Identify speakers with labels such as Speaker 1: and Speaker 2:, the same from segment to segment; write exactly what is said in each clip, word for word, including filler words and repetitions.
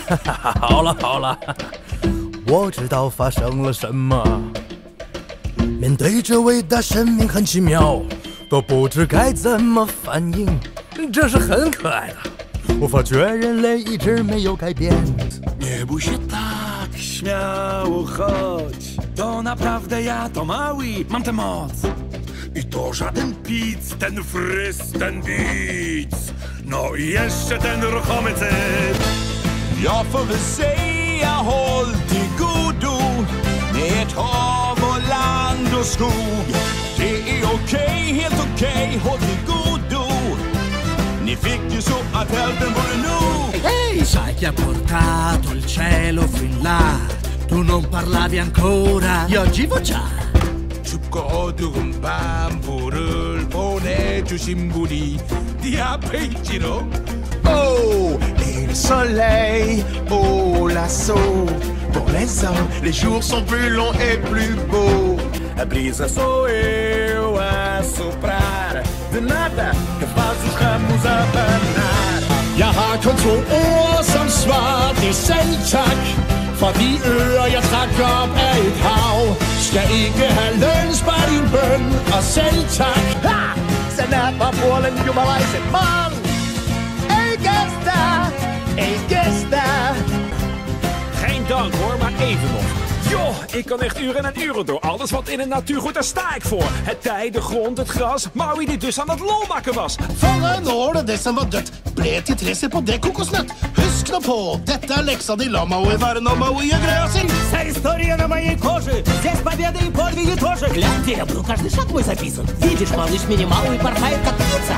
Speaker 1: 好了好了，我知道发生了什么。面对这伟大生命很奇妙，都不知该怎么反应，这是很可爱的。我发觉人类一直没有改变。
Speaker 2: Nie bój się tak, śmiało chodź. To naprawdę ja, to mały, mam tę moc. I to żaden pic, ten fryz, ten bic. No i jeszcze ten ruchomy cyt.
Speaker 3: Jag får väl säga håll till godo med ett hav och land och skog. Det är okej, helt okej, håll till godo. Ni fick ju så att hälften vore nog.
Speaker 4: Ehi, sai chi ha portato il cielo fin là? Tu non parlavi ancora, io oggi vo già.
Speaker 3: 춥고 어두운 밤불을 보내주신 분이 네 앞에 있지로. Oh, et le soleil au lasso. Pour les hommes, les jours sont plus longs et plus beaux.
Speaker 2: A brisa sou eu a soprar. De nada que faz os ramos abanar.
Speaker 4: Jeg har kun to ord som svar, det er selv tak. For de ører jeg trak op af et hav. Skal ikke have løn, spar din bøn og selv tak.
Speaker 1: Ha! Sen är man Polen jumalaiset man. Ei kestä, ei kestä.
Speaker 5: Geen dank hoor, maar even nog. Joh, ik kan echt uren en uren door. Alles wat in de natuur goed, daar sta ik voor. Het tij, de grond, het gras. Maui die dus aan het lol maken was.
Speaker 4: Fange når det det som var dødt. Ble til treser på det kokosnøtt. Husk nå på, dette er leksa di. La Maui være når Maui er greia sin.
Speaker 6: Вся история на моей коже. Здесь победы и подвиги тоже. Глянь, деревну, каждый шаг мой записан. Видишь, малыш минимал и порхает как птица.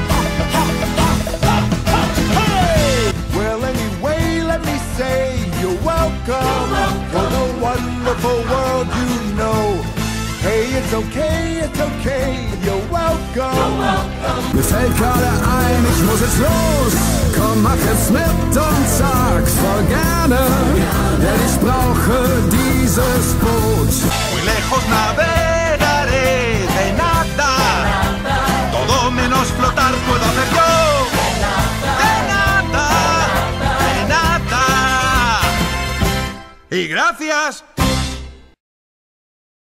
Speaker 3: Well, anyway, let me say you're welcome for the wonderful world you know. Hey, it's okay, it's okay, you're welcome.
Speaker 7: Mir fällt gerade ein, ich muss jetzt los. Komm, mach es mit und sag's voll gerne, denn ich brauche dieses Boot.
Speaker 3: Muy lejos navegaré de nada, todo menos flotar puedo hacer yo. De nada, de nada. Y gracias.